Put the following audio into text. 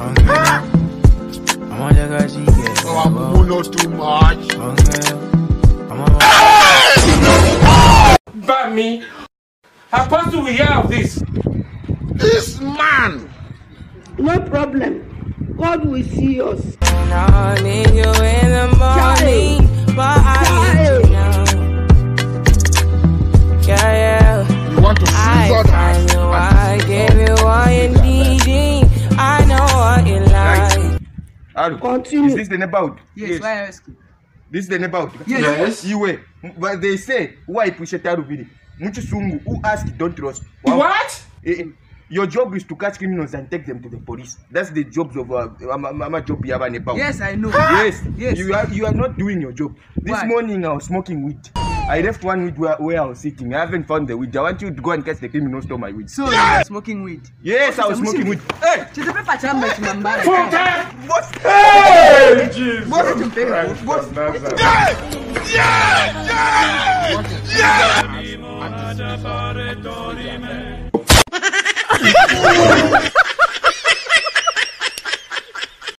Oh, not too much. But me, how possible we hear of this? This man. No problem. God will see us. I need you in the morning, but I need you now. Yeah. You want to see God? I gave you all you needing. I know what you like. Continue. Is this the neighborhood? Yes. Why are you asking? This is the neighborhood? Yes. You were. But they say, why push it out of it? Muchusungu, who asked, don't trust. What? Your job is to catch criminals and take them to the police. That's the jobs of my job. Yes, I know. Yes. Yes. You are not doing your job. This Why? morning I was smoking weed. I left one weed where I was sitting. I haven't found the weed. I want you to go and catch the criminals to my weed. So you are smoking weed? Yes, I was smoking weed. Hey! Hey! Jesus! Yeah!